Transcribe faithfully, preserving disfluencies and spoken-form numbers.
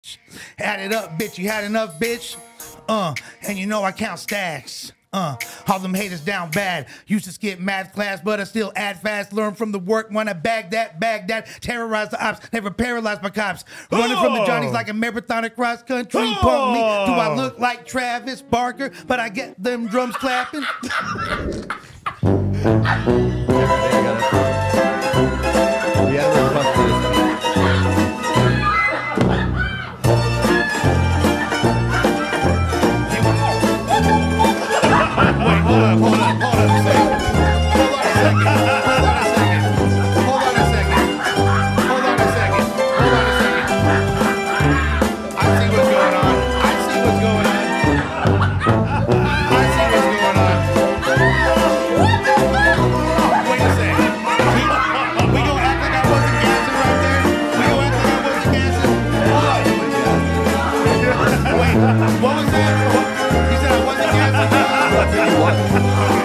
Add it up, bitch, you had enough, bitch. Uh, and you know I count stacks. Uh, all them haters down bad. Used to skip math class, but I still add fast. Learn from the work, wanna bag that, bag that. Terrorize the ops, never paralyzed by cops. Running oh. from the Johnnies like a marathon across country. Oh. Punk me, do I look like Travis Barker? But I get them drums clapping. Hold on, hold on, hold on a second. Hold on a second. Hold on a second. Hold on a second. Hold on a second. I see what's going on. I see what's going on. I see what's going on. Oh, wait a second. We, we gonna act like I wasn't gassing right there? We gonna act like I wasn't gassing? Hold on. Wait, what was that? What? He said I wasn't gassing?